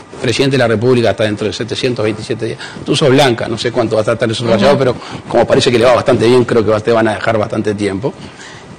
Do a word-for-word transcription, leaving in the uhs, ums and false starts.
presidente de la República está dentro de setecientos veintisiete días. Tú sos blanca, no sé cuánto va a estar eso rayado, pero como parece que le va bastante bien, creo que te van a dejar bastante tiempo.